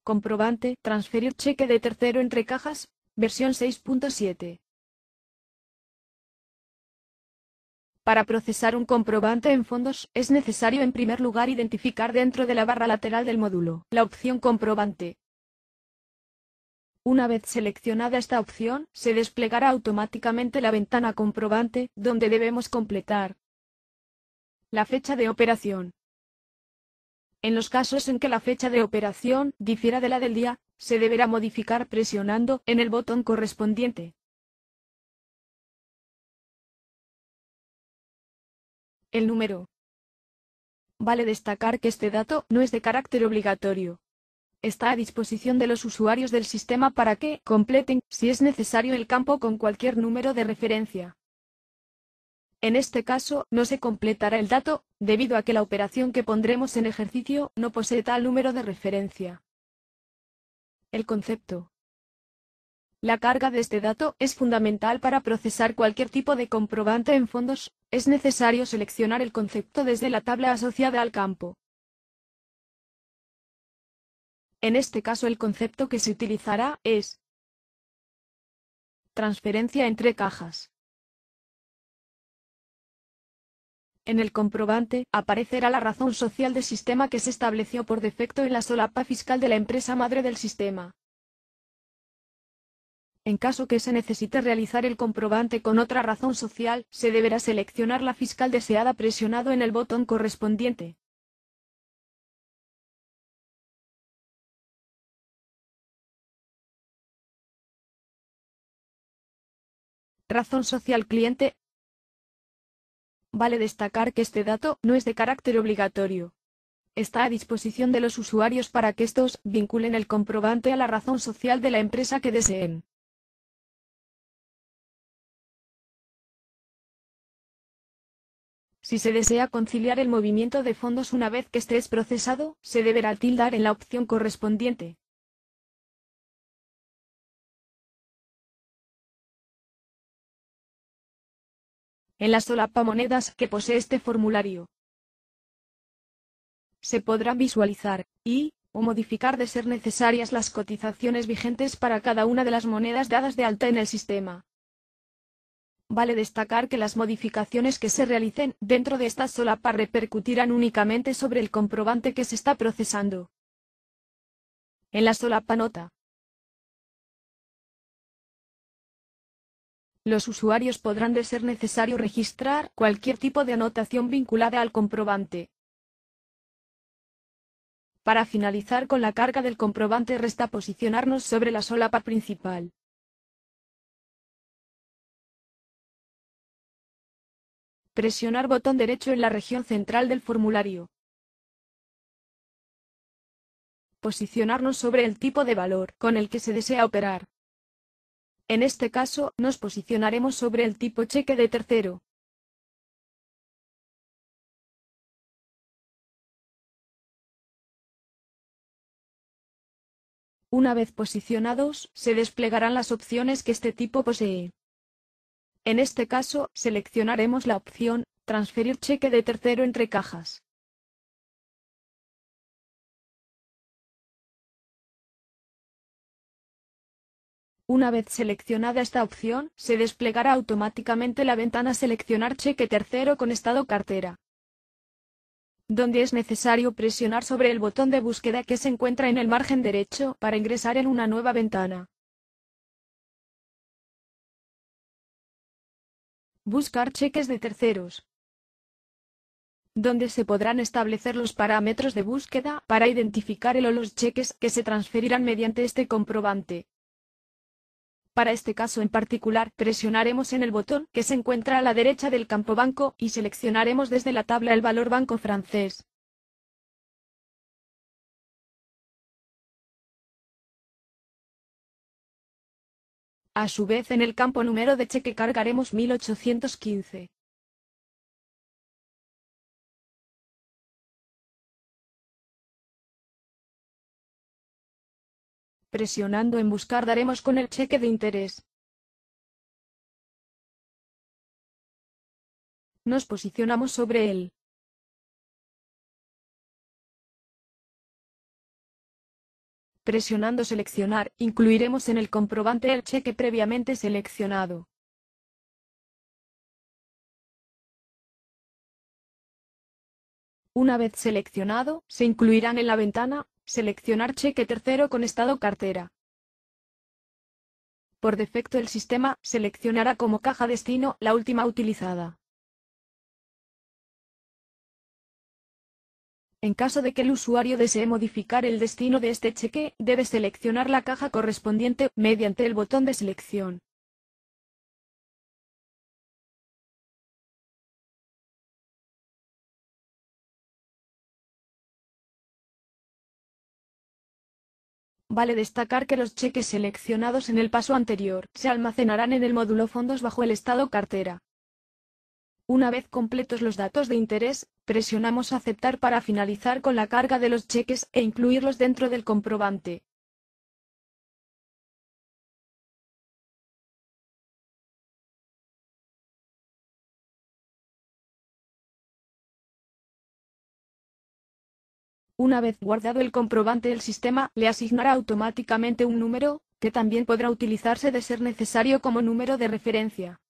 Comprobante, transferir cheque de tercero entre cajas, versión 6.7. Para procesar un comprobante en fondos, es necesario en primer lugar identificar dentro de la barra lateral del módulo la opción comprobante. Una vez seleccionada esta opción, se desplegará automáticamente la ventana comprobante, donde debemos completar la fecha de operación. En los casos en que la fecha de operación difiera de la del día, se deberá modificar presionando en el botón correspondiente. El número. Vale destacar que este dato no es de carácter obligatorio. Está a disposición de los usuarios del sistema para que completen, si es necesario, el campo con cualquier número de referencia. En este caso, no se completará el dato, debido a que la operación que pondremos en ejercicio no posee tal número de referencia. El concepto. La carga de este dato es fundamental para procesar cualquier tipo de comprobante en fondos. Es necesario seleccionar el concepto desde la tabla asociada al campo. En este caso el concepto que se utilizará es transferencia entre cajas. En el comprobante, aparecerá la razón social del sistema que se estableció por defecto en la solapa fiscal de la empresa madre del sistema. En caso que se necesite realizar el comprobante con otra razón social, se deberá seleccionar la fiscal deseada presionado en el botón correspondiente. Razón social cliente. Vale destacar que este dato no es de carácter obligatorio. Está a disposición de los usuarios para que estos vinculen el comprobante a la razón social de la empresa que deseen. Si se desea conciliar el movimiento de fondos una vez que esté procesado, se deberá tildar en la opción correspondiente. En la solapa monedas que posee este formulario, se podrán visualizar o modificar de ser necesarias las cotizaciones vigentes para cada una de las monedas dadas de alta en el sistema. Vale destacar que las modificaciones que se realicen dentro de esta solapa repercutirán únicamente sobre el comprobante que se está procesando. En la solapa nota, los usuarios podrán, de ser necesario, registrar cualquier tipo de anotación vinculada al comprobante. Para finalizar con la carga del comprobante resta posicionarnos sobre la solapa principal. Presionar botón derecho en la región central del formulario. Posicionarnos sobre el tipo de valor con el que se desea operar. En este caso, nos posicionaremos sobre el tipo cheque de tercero. Una vez posicionados, se desplegarán las opciones que este tipo posee. En este caso, seleccionaremos la opción transferir cheque de tercero entre cajas. Una vez seleccionada esta opción, se desplegará automáticamente la ventana Seleccionar cheque tercero con estado cartera, donde es necesario presionar sobre el botón de búsqueda que se encuentra en el margen derecho para ingresar en una nueva ventana. Buscar cheques de terceros, donde se podrán establecer los parámetros de búsqueda para identificar el o los cheques que se transferirán mediante este comprobante. Para este caso en particular, presionaremos en el botón que se encuentra a la derecha del campo banco y seleccionaremos desde la tabla el valor banco francés. A su vez, en el campo número de cheque cargaremos 1815. Presionando en buscar daremos con el cheque de interés. Nos posicionamos sobre él. Presionando seleccionar, incluiremos en el comprobante el cheque previamente seleccionado. Una vez seleccionado, se incluirán en la ventana seleccionar cheque tercero con estado cartera. Por defecto el sistema seleccionará como caja destino la última utilizada. En caso de que el usuario desee modificar el destino de este cheque, debe seleccionar la caja correspondiente mediante el botón de selección. Vale destacar que los cheques seleccionados en el paso anterior se almacenarán en el módulo fondos bajo el estado cartera. Una vez completos los datos de interés, presionamos aceptar para finalizar con la carga de los cheques e incluirlos dentro del comprobante. Una vez guardado el comprobante, el sistema le asignará automáticamente un número, que también podrá utilizarse de ser necesario como número de referencia.